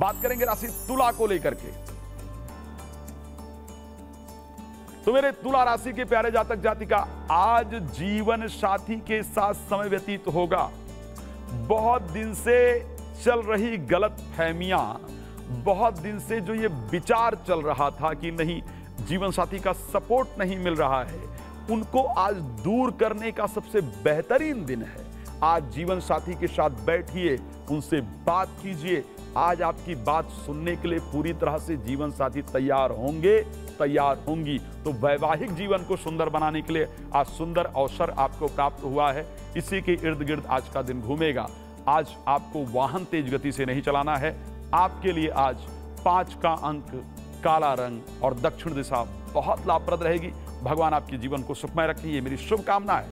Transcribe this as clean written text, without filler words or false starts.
बात करेंगे राशि तुला को लेकर के। तो मेरे तुला राशि के प्यारे जातक जातिका, आज जीवन साथी के साथ समय व्यतीत होगा। बहुत दिन से चल रही गलत फहमियां, बहुत दिन से जो ये विचार चल रहा था कि नहीं जीवन साथी का सपोर्ट नहीं मिल रहा है, उनको आज दूर करने का सबसे बेहतरीन दिन है। आज जीवन साथी के साथ बैठिए, उनसे बात कीजिए। आज आपकी बात सुनने के लिए पूरी तरह से जीवन साथी तैयार होंगे, तैयार होंगी। तो वैवाहिक जीवन को सुंदर बनाने के लिए आज सुंदर अवसर आपको प्राप्त हुआ है। इसी के इर्द गिर्द आज का दिन घूमेगा। आज आपको वाहन तेज गति से नहीं चलाना है। आपके लिए आज 5 का अंक, काला रंग और दक्षिण दिशा बहुत लाभप्रद रहेगी। भगवान आपके जीवन को सुखमय रखें, ये मेरी शुभकामना है।